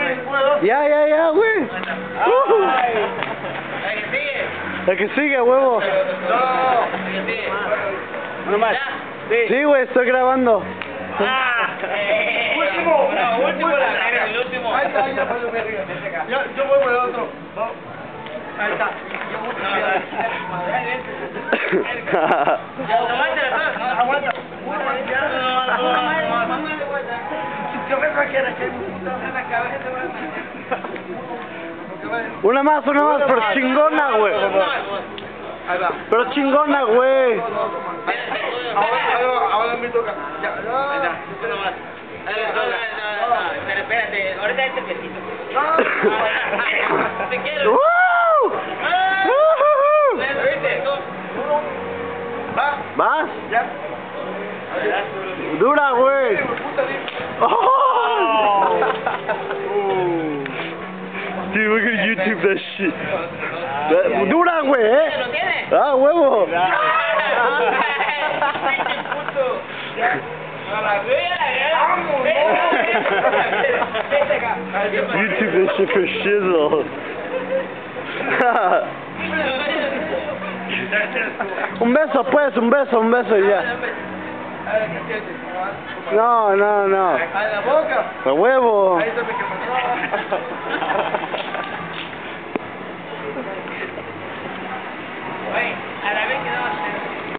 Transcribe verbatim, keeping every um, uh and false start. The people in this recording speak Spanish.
Ya, ya, ya, güey. Uh. ¿El que sigue? El que sigue, huevo. No. ¿El que sigue? Uno más. ¿Ya? Sí, güey, estoy grabando. Ah, eh, último. No, último, la verga, el último. Ahí está, ya pasó, me río. Yo, yo voy por el otro. No. Ahí está. Yo voy por el otro. Aguanta, Aguanta. Yo me cualquiera que hay un puto en la cabeza. Una más, una más, pero chingona, güey. Ahí va. Pero chingona, güey. Ahora, ahora me toca. Ya, ya. Pero espérate, ahorita este pesito. Te quiero. ¡Woo! Va. ¿Vas? Ya. Dura, güey. Oh. Dude, we're gonna YouTube that shit. That- Dura, güey, eh. ¿Lo tienes? Ah, huevo. YouTube that shit for shizzle. Un beso, pues, un beso, un beso y ya. No, no, no. A la boca. A huevo. Ahí está mi cámara. Oye, a la vez que no